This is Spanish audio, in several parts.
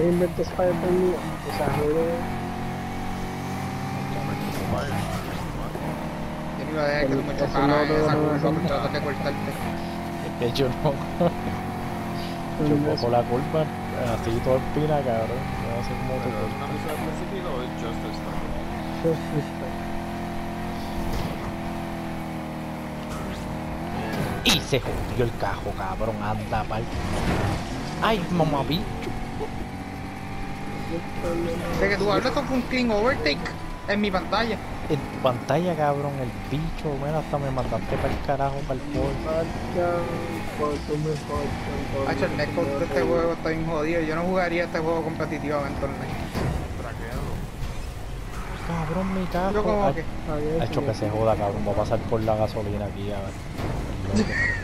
inventó Spider-Man mío. O sea, no lo... Yo no iba a dejar que tú me Eso chocaras no en esa lo curva por hacen. tratar de cortarte. Es que yo no. Yo cojo la curva así todo empina, cabrón. No sé cómo te ¿Pero es cortas. una misión específica o es just a start? Just respect. Y se jodió el cajo, cabrón. Anda, pal. Ay, mamabicho. De que tú hablas, esto fue un clean overtake en mi pantalla. En tu pantalla, cabrón, el bicho. Mira, hasta me mandaste para el carajo, para el polvo. Hacho, el netcode de este juego está bien jodido. Yo no jugaría este juego competitivamente online. Traquealo. Cabrón, mi cajo. Yo como que... Ha hecho que se joda, cabrón. Voy a pasar por la gasolina aquí, a ver.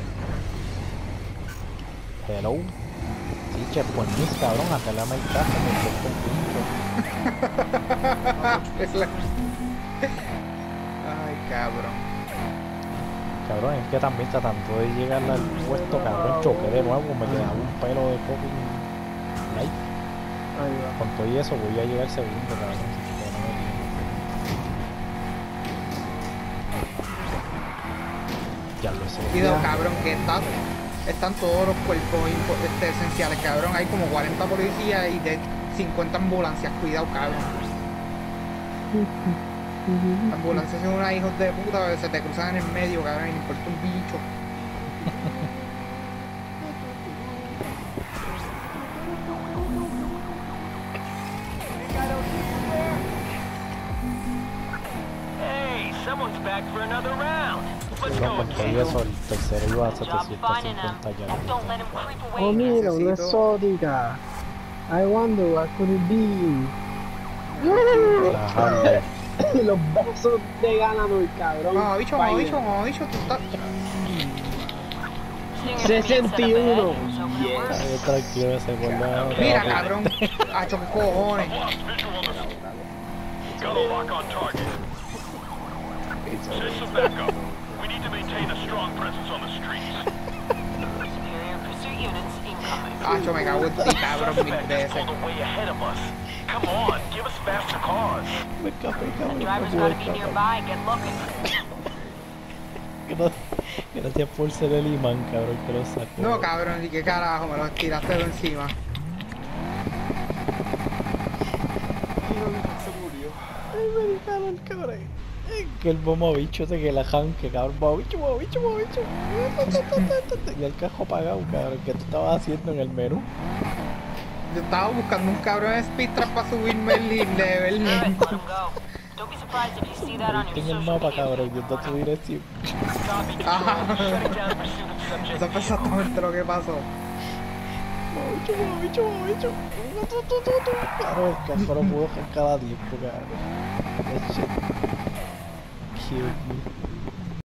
Hello. Sí, che, pues mis cabrón, acálame el cajo, me corto el pincho. Ay, cabrón. Cabrón, es que también tratando de llegar al puesto, cabrón, choqué de nuevo, me quedaba un pelo de fucking like. Ahí va. Con todo y eso voy a llegar segundo, cabrón. Si no me tiene. Ya lo sé. Cuidado, cabrón, que están todos los cuerpos esenciales, cabrón. Hay como 40 policías y de 50 ambulancias. Cuidado, cabrón. Las ambulancias son unos hijos de puta que se te cruzan en el medio, cabrón, y no importa un bicho. Hey, someone's back for another round. Let's Cabrón, go con todo y again. eso, el tercero iba a Good job finding them. 750 ya. Don't let him creep away. Oh, mira, una Necesito- exótica. I wonder what could it be. La Harley. Los besos de ganador, cabrón. Mamá bicho, tú estás... Stinger to me instead of 61. bad news over the worst. Ay, tranquilo, ese vuelve Mira, cabrón. Hacho, qué cojones. Got a lock on target. System backup. We need to maintain a strong presence on the streets. Superior pursuit units incoming. Hacho, me cago en ti, cabrón, mil Suspect is veces. pulled away ahead of us. Come on, give us faster cars. Me escapé, The cabrón. driver's no gotta puedo be escapar. nearby. Get looking. Gracias por ser el imán, cabrón, que lo sacó. No, cabrón, y qué carajo, me lo tiraste de encima. Se murió. Ay, americano el cabrón. Que el bomobicho ese que la janque, cabrón. Bomobicho. Y el cajo apagado, cabrón. Que tú estabas haciendo en el menú. Yo estaba buscando un cabrón de speed trap para subirme el level. Screw it. Let him go. Don't be surprised if you see that on your En el social mapa, media. cabrón, viendo tu dirección. Copy control. Ajá. Shutting down pursuit of subject. Eso fue exactamente lo que pasó. Bomobicho. Claro, el cajo no pudo cada tiempo, cabrón. That shit killed me.